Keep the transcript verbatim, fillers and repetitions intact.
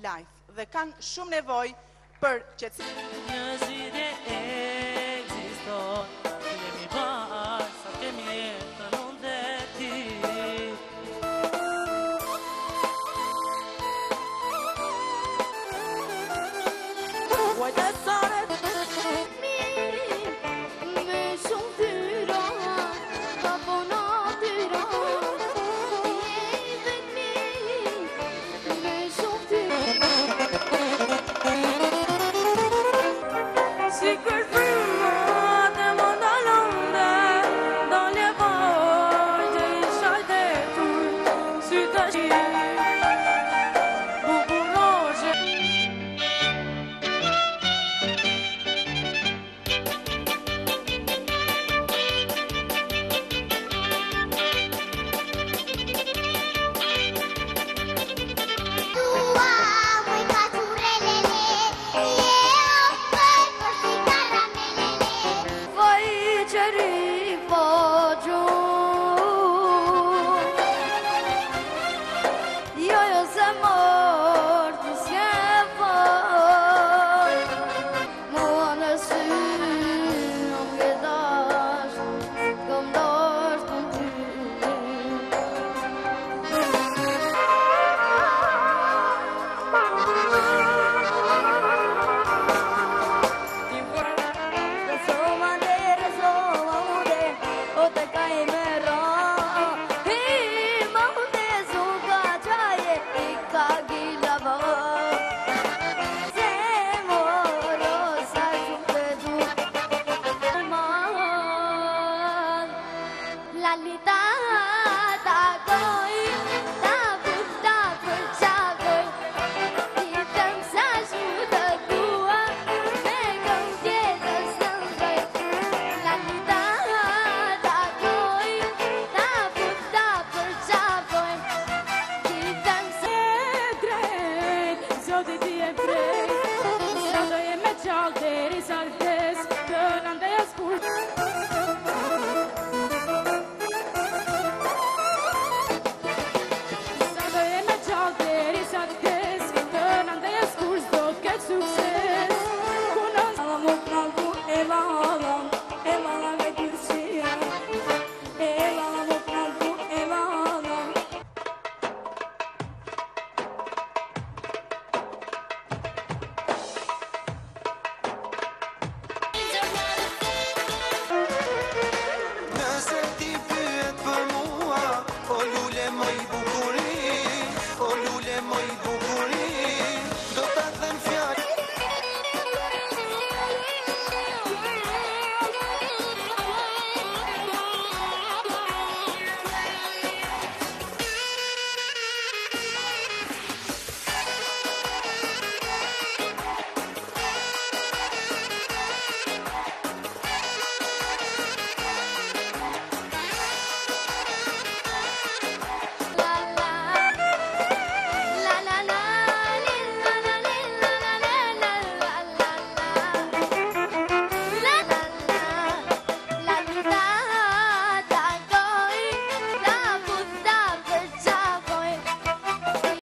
life dhe kanë shumë nevojë për qetësim. Një zgjidhje ekziston, jemi bashkë sa kemi jetën unë dhe ti. Vojtë e saret me shumë tyra, ka po natyra, jeve mi me shumë tyra. si kërfrimat e më ndalonde, dalje vajtë i shajtetur, sy të qi, bukuroshe. Zotit i e prej, sa do je me qallë deri sa